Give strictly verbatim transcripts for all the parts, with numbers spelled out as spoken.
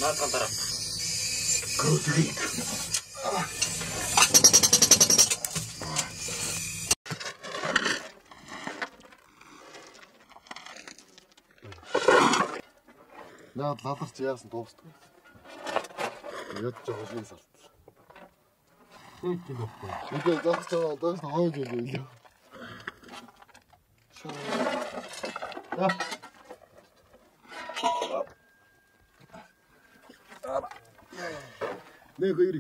наадхан дараа. Гүдэг. Наад ладарч яасан дуустдаг. Яд жоо хөлний салт. Хөөж өгөхгүй. Үгүй зогсож байгаа доош нь хойж өгөө илүү. А. Нэг хоёрыг.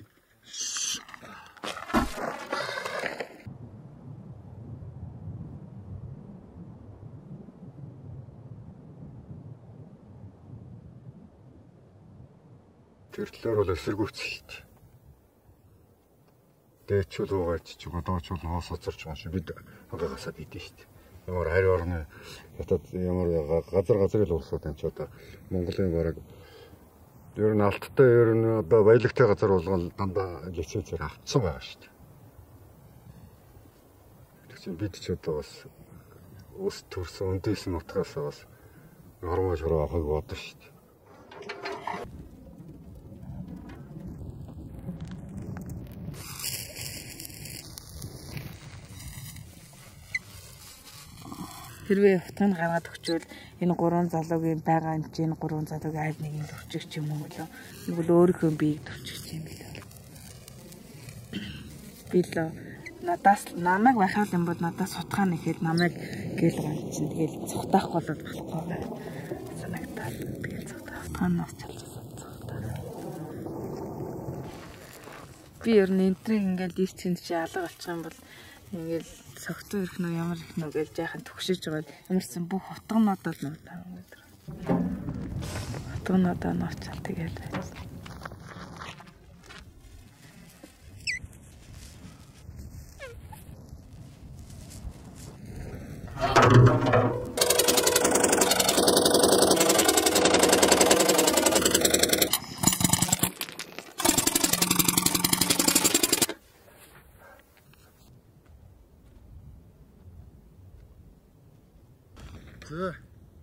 Тэр талаар бол эсэргүүцэлт. Дээчүүл уугаач ч годоочул хоос оцорч байгаа шүү. Бид хагасаад идэв шүү дээ. Ямар хари орны ятад ямар газар газрын улсууд энэ ч одоо Монголын бараг ер нь алттай ер нь одоо баялагтай газар болгон дандаа лицензээр авцсан байгаа шүү дээ. Тэр чинь бид ч одоо бас ус төрсөн өндөөс нутгаас бас нормал шороо авахыг бодсон шүү дээ. Хэрвээ утгыг гаргаад өгчвөл энэ гурван залуугийн байгаа энэ чинь гурван залуугийн аль нэг нь төвчих юм уу лөө. Нэг л өөрийнхөө биеийг төвчих юм билээ. Би л надаас намайг байхаар юм бол надаас сутгаа нэхэд намайг гээл гоо чинь тэгэл цухтаах болоод болохгүй санагдаад тэгэл цухтаах утгаанаас чалжсан цухтаа. Би ер нь энтрийг ингээл дисцент чи алга болчих юм бол ингээл согтуу ирэх нөө ямар их нөө гэж яахан төгшөж байгаа ямарсан бүх утганууд бол нөө таа. Утгануудаа нуучаал тэгэл байсан. За.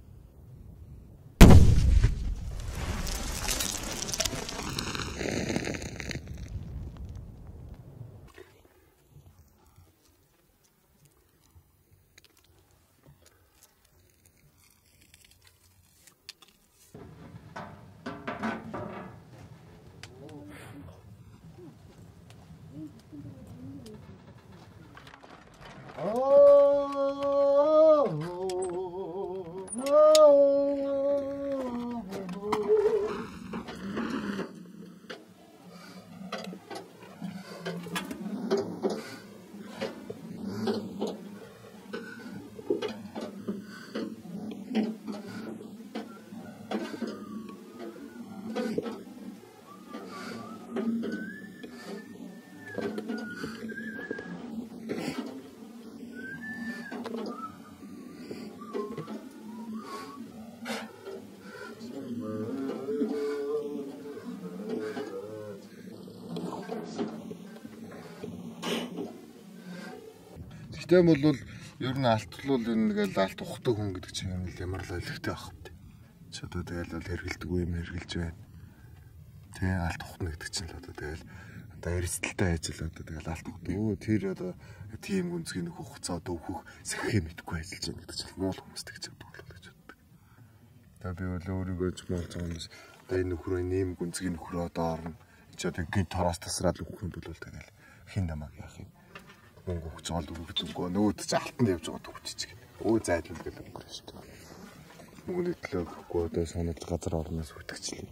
Тэгтээ бол ер нь алтлуул энэ нэгэл алт ухдаг хүн гэдэг чинь юм л ямар л ойлгохтой байх вэ? Чи одоо тэгэл бол хэргэлдэггүй юм хэргэлж байна. Тэ алт ухна гэдэг чинь л одоо тэгэл одоо эрсдэлтэй ажил одоо тэгэл алт ухдаг. Өө тэр одоо тийм гүнзгий нөх хугацаа одоо өөхөх сэхээ мэдгүй ажиллаж байна гэдэг чинь муул хүмүүс тэгж боддог л гэж боддог. За би бол өөрийгөө ч муул цаанаас одоо энэ нөхрөө нэм гүнзгий нөхрөө одоо орно. Чи одоо гин тороос тасраад өөхөх юм бол тэгэл хин намайг яах юм? Мөнгө өгч гол өгдөггүй нөөд ч алтанд явж байгаа төгччих. Өө зайлуул гэл өнгөрөө шүү дээ. Мөнгөний төлөө өгөхгүй одоо санаж газар орноос үтгэжлээ.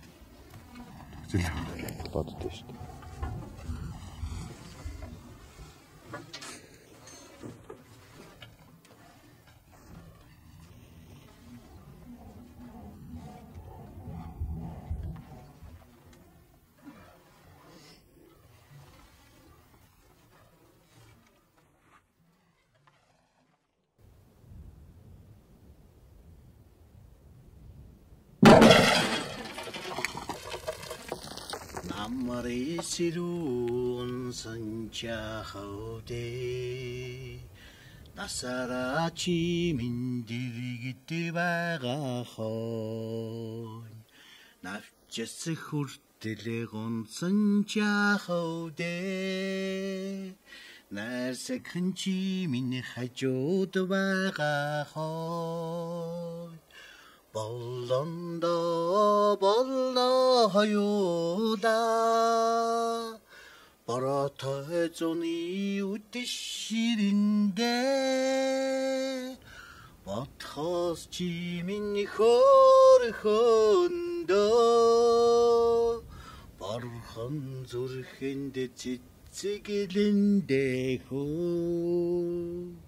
Тэгжэл боддоо шүү дээ. Amari sirun sanchahode Nasarachi mindirigiti baga hon Just хүртэл гонсон чахавдэ Нарсагхан чи миний хажууд байгаа хой Боллондоо боллоо хоёулаа Бараатай зуны үдэширэндээ Батхаас чи миний хөрхөндөө Бархан зүрхэнд цэцэглэндээ хөө